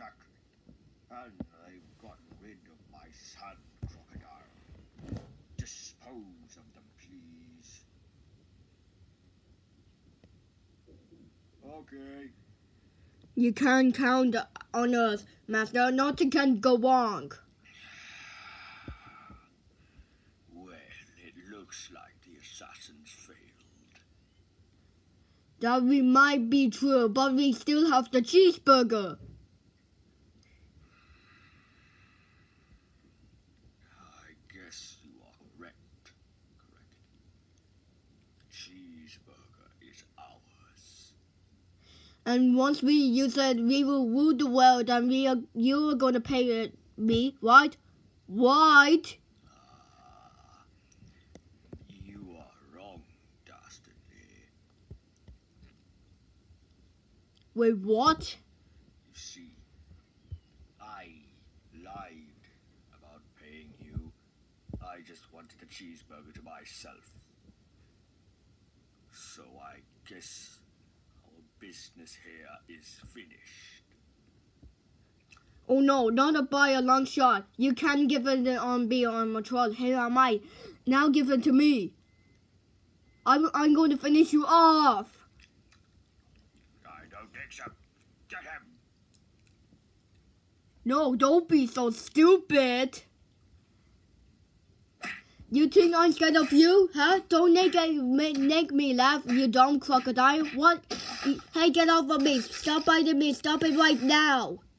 exactly. And they've gotten rid of my son, crocodile. Dispose of them, please. Okay. You can't count on us, Master. Nothing can go wrong. Well, it looks like the assassins failed. That we might be true, but we still have the cheeseburger. I guess you are correct. The cheeseburger is ours. And once you said we will rule the world, and you are going to pay me, right? Right? You are wrong, dastardly. Wait, what? You see, I lied about paying you. I just wanted the cheeseburger to myself. So I guess our business here is finished. Oh no, not a by a long shot. You can't give it be on my troll. Here am I. Now give it to me. I'm going to finish you off. I don't think so. Get him. No, don't be so stupid. You think I'm scared of you, huh? Don't make me laugh, you dumb crocodile. What? Hey, get off of me. Stop biting me. Stop it right now.